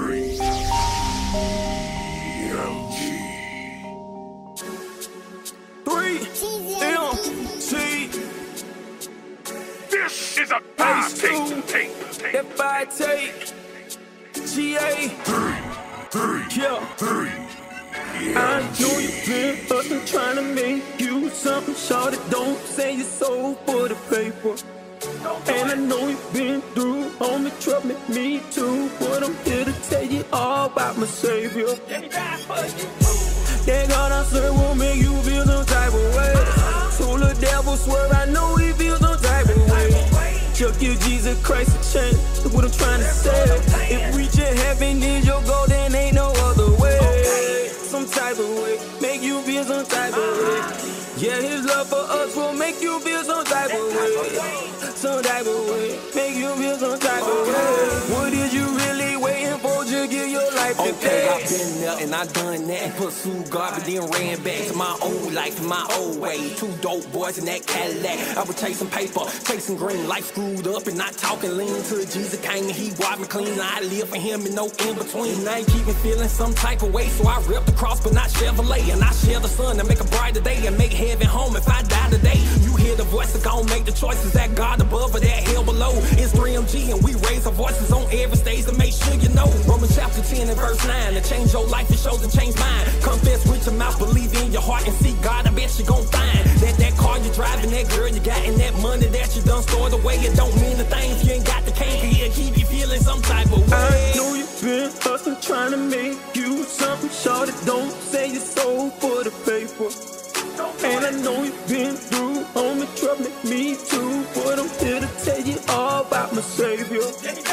This is a fire tape. That fire tape. GA. I know you've been hustling, trying to make you something, shorty. Don't say you're so for the paper. And I know you've been through, homie, trouble me too. But I'm here to tell you all about my savior. That God I serve will make you feel some type of way. So the devil swear I know he feels some type of way. Just give Jesus Christ a chance, that's what I'm trying to say. If reaching heaven is your goal, then ain't no other way. Some type of way, make you feel some type of way. Yeah, his love for us will make you feel some type of way. Some type of way, make you feel some type of way. What is you really waiting for? Just give your life to okay, I've been there and I done that and pursued God, but then ran back to my old life and my old way. Two dope boys in that Cadillac. I was chasing paper, chasing green, life screwed up and not talking lean till Jesus came and he washed me clean. I live for him and no in between. And I ain't keep me feeling some type of way, so I ripped the cross but not Chevrolet. And I share the sun to make a brighter day and make heaven home if I die today. You hear the voice that gon' make the choices, that God above or that hell below. It's 3MG and we raise our voices on every stage to make sure you know. Romans chapter 10 and verse 9, to change your life, it shows to change mine. Confess with your mouth, believe in your heart and seek God, I bet you gon' find that car you driving, that girl you got, and that money that you done stored away. It don't mean a thing if you ain't got the cane, cause he'll keep you feeling some type of way. I know you've been hustling, trying to make you something, shorty. Don't say you're sold for the paper. And I know you've been through, homie, trouble me too. But I'm here to tell you all about my savior.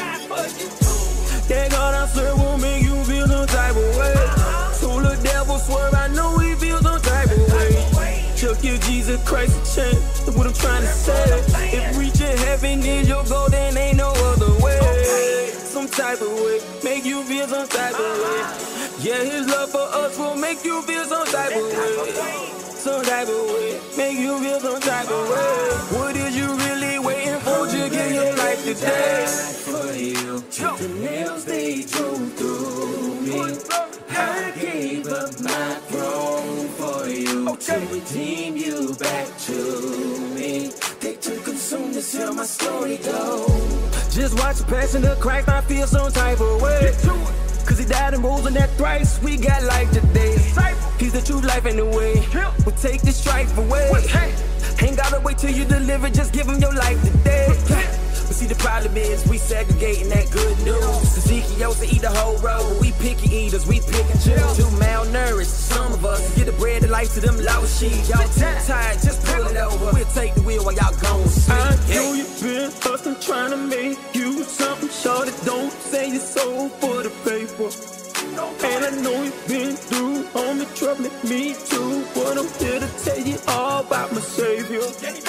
That God I serve will make you feel some type of way. So the devil swear I know he feels some type of way. Just give Jesus Christ a chance, that's what I'm trying to say. If reaching heaven is your goal, then ain't no other way. Some type of way, make you feel some type of way. Yeah, his love for us will make you feel some type of way. Some type of way, make you feel some type of way. What is you really waiting for? Just give your life today. For you, the nails they drove through me. I gave up my throne for you to redeem you back to me. They took consume to tell my story go. Just watch the passion of Christ, I feel some type of way. Cause he died and rose on that thrice, we got life today. He's the true life in the way, we'll take this strife away. Ain't gotta wait till you deliver, just give him your life today. But see the problem is we segregating that good news. Ezekiel to eat the whole road, but we picky eaters, we pick and choose. Too malnourished, some of us get the bread of life to them lost sheep. Y'all too tired, just pull it over. We'll take the wheel while y'all gon' sleep. I know you've been hustling, trying to make you something, shorty. Don't say you're sold for the paper. And I know you've been through, homie, trouble me too. But I'm here to tell you all about my savior.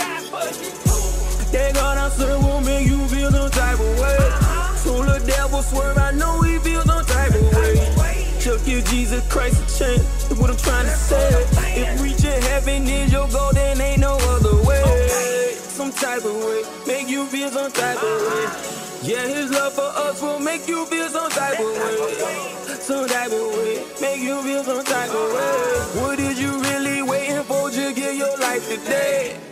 That God I serve will make you feel some type of way. So the devil swear I know he feels some type of way. Just give Jesus Christ a chance, that's what I'm trying to say. If reaching heaven is your goal, then ain't no other way. Some type of way, make you feel some type of way. Yeah, his love for us will make you feel some type of way. Some type of way, make you feel some type of way. What is you really waiting for? Just give your life today.